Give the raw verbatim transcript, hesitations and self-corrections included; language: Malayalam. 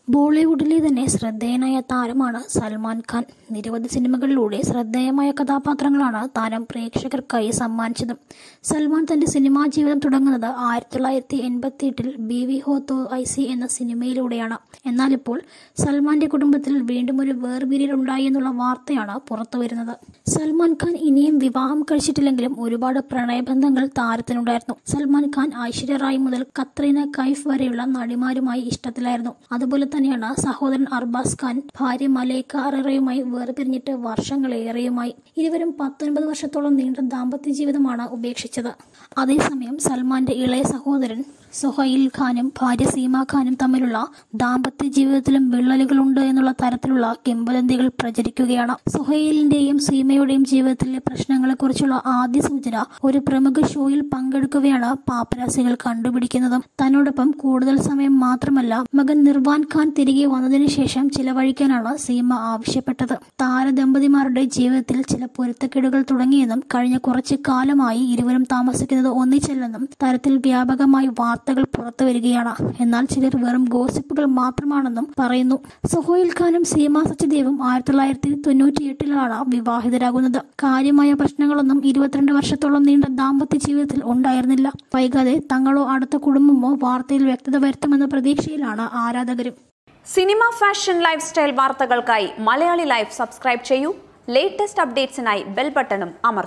ബോളിവുഡിലെ തന്നെ ശ്രദ്ധേയനായ താരമാണ് സൽമാൻ ഖാൻ. നിരവധി സിനിമകളിലൂടെ ശ്രദ്ധേയമായ കഥാപാത്രങ്ങളാണ് താരം പ്രേക്ഷകർക്കായി സമ്മാനിച്ചത്. സൽമാൻ തന്റെ സിനിമാ ജീവിതം തുടങ്ങുന്നത് ആയിരത്തി തൊള്ളായിരത്തി എൺപത്തി എട്ടിൽ ബീവി ഹോ തോ ഐസി എന്ന സിനിമയിലൂടെയാണ്. എന്നാൽ ഇപ്പോൾ സൽമാന്റെ കുടുംബത്തിൽ വീണ്ടും ഒരു വേർപിരിയലുണ്ടായി എന്നുള്ള വാർത്തയാണ് പുറത്തുവരുന്നത്. സൽമാൻ ഖാൻ ഇനിയും വിവാഹം കഴിച്ചിട്ടില്ലെങ്കിലും ഒരുപാട് പ്രണയബന്ധങ്ങൾ താരത്തിനുണ്ടായിരുന്നു. സൽമാൻ ഖാൻ ഐശ്വര്യ റായ് മുതൽ കത്രീന കൈഫ് വരെയുള്ള നടിമാരുമായി ഇഷ്ടത്തിലായിരുന്നു. അതുപോലെ തന്നെയാണ് സഹോദരൻ അർബാസ് ഖാൻ ഭാര്യ മലൈക്ക അററയുമായി വേർപിരിഞ്ഞിട്ട് വർഷങ്ങളേറെയുമായി. ഇരുവരും പത്തൊൻപത് വർഷത്തോളം നീണ്ട ദാമ്പത്യ ജീവിതമാണ് ഉപേക്ഷിച്ചത്. അതേസമയം സൽമാന്റെ ഇളയ സഹോദരൻ സുഹൈൽ ഖാനും ഭാര്യ സീമ ഖാനും തമ്മിലുള്ള ദാമ്പത്യ ജീവിതത്തിലും വിള്ളലുകളുണ്ട് എന്നുള്ള തരത്തിലുള്ള കിംവദന്തികൾ പ്രചരിക്കുകയാണ്. സുഹൈലിന്റെയും സീമയുടെയും ജീവിതത്തിലെ പ്രശ്നങ്ങളെക്കുറിച്ചുള്ള ആദ്യ സൂചന ഒരു പ്രമുഖ ഷോയിൽ പങ്കെടുക്കവെയാണ് പാപ്പരാസികൾ കണ്ടുപിടിക്കുന്നത്. തന്നോടൊപ്പം കൂടുതൽ സമയം മാത്രമല്ല മകൻ നിർവാൻ ഖാൻ തിരികെ വന്നതിനു ശേഷം ചിലവഴിക്കാനാണ് സീമ ആവശ്യപ്പെട്ടത്. താരദമ്പതിമാരുടെ ജീവിതത്തിൽ ചില പൊരുത്തക്കേടുകൾ തുടങ്ങിയെന്നും കഴിഞ്ഞ കുറച്ചു കാലമായി ഇരുവരും താമസിക്കുന്നത് ഒന്നിച്ചല്ലെന്നും തരത്തിൽ വ്യാപകമായി വാർത്തകൾ പുറത്തുവരികയാണ്. എന്നാൽ ചിലർ വെറും ഗോസിപ്പുകൾ മാത്രമാണെന്നും പറയുന്നു. സുഹൈൽ ഖാനും സീമ സച്ദേവും ആയിരത്തി തൊള്ളായിരത്തി തൊണ്ണൂറ്റി എട്ടിലാണ് വിവാഹിതരാകുന്നത്. കാര്യമായ പ്രശ്നങ്ങളൊന്നും ഇരുപത്തിരണ്ട് വർഷത്തോളം നീണ്ട ദാമ്പത്യ ജീവിതത്തിൽ ഉണ്ടായിരുന്നില്ല. വൈകാതെ തങ്ങളോ അടുത്ത കുടുംബമോ വാർത്തയിൽ വ്യക്തത വരുത്തുമെന്ന പ്രതീക്ഷയിലാണ് ആരാധകരും. സിനിമ, ഫാഷൻ, ലൈഫ് സ്റ്റൈൽ വാർത്തകൾക്കായി മലയാളി ലൈഫ് സബ്സ്ക്രൈബ് ചെയ്യൂ. ലേറ്റസ്റ്റ് അപ്ഡേറ്റ്സിനായി ബെൽ ബട്ടണും അമർത്തുക.